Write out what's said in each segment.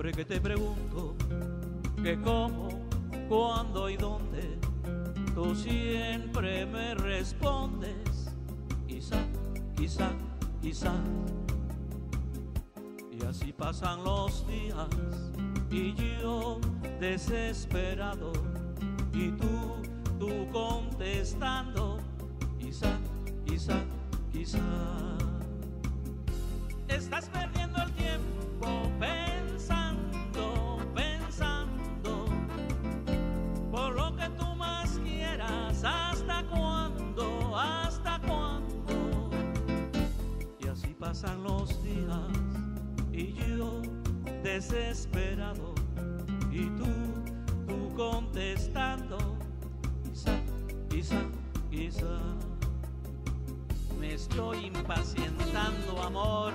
Siempre que te pregunto que cómo, cuándo y dónde, tú siempre me respondes quizá, quizá, quizá. Y así pasan los días y yo desesperado, y tú contestando quizá, quizá, quizá. Estás perdiendo el tiempo pensando, pensando, por lo que tú más quieras. ¿Hasta cuándo? ¿Hasta cuándo? Y así pasan los días y yo desesperado, y tú contestando quizá, quizá, quizá. Me estoy impacientando, amor.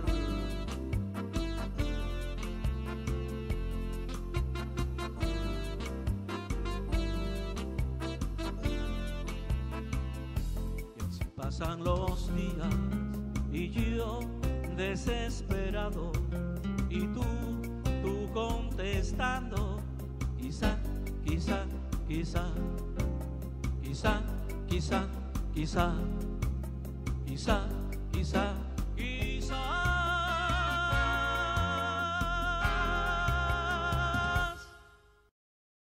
Y así pasan los días y yo desesperado, y tú contestando quizá, quizá, quizá, quizá, quizá, quizá, quizá, quizá.